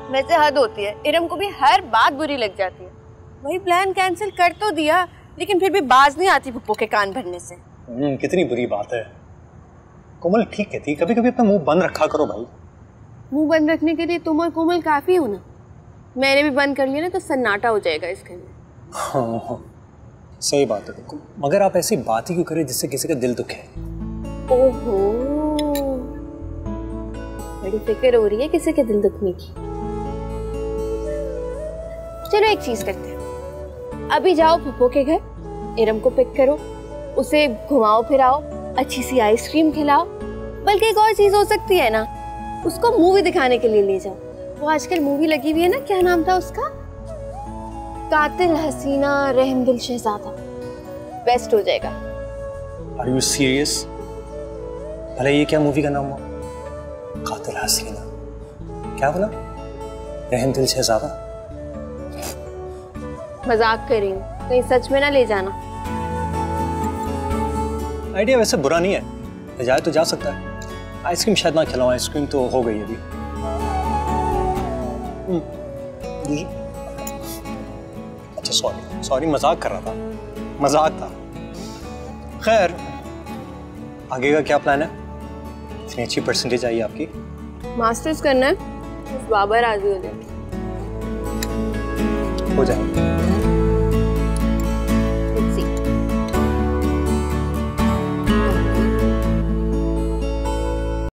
वैसे हद होती है, इरम को भी हर बात बुरी लग जाती है। वही प्लान कैंसिल कर तो दिया, लेकिन फिर भी बाज नहीं आती पुप्पो के कान भरने से। कितनी बुरी बात है। कोमल ठीक कहती है, कभी कभी अपना मुंह बंद रखा करो भाई। मुंह बंद रखने के लिए तुम और कोमल काफी हो ना। मैंने भी बंद कर लिया ना तो सन्नाटा हो जाएगा इस घर में। हाँ, सही बात है। मगर आप ऐसी बात ही क्यों करें जिससे किसी का दिल दुखे? ओहो, बड़ी फिक्र हो रही है किसी के दिल दुखने की। चलो एक चीज करते हैं, अभी जाओ पुप्पो के घर, इरम को पिक करो, उसे घुमाओ फिराओ, अच्छी सी आइसक्रीम खिलाओ। बल्कि एक और चीज हो सकती है ना, उसको मूवी दिखाने के लिए ले जाओ। वो आजकल मूवी लगी हुई है ना, क्या नाम था उसका, कातिल हसीना रहम दिल शहजादा। बेस्ट हो जाएगा। Are you serious? भला ये क्या मूवी का नाम हुआ? कातिल हसीना, क्या बोला? रहम दिल शहजादा? मजाक कर रही हूँ, कहीं सच में ना ले जाना। आइडिया वैसे बुरा नहीं है, जाए तो जा सकता है। आइसक्रीम शायद ना खिलाऊं, आइसक्रीम तो हो गई अभी। अच्छा सॉरी मजाक कर रहा था, मजाक था। खैर आगे का क्या प्लान है? इतनी अच्छी परसेंटेज आई आपकी। मास्टर्स करना है, बाबा राजी हो जाए। हो जाए।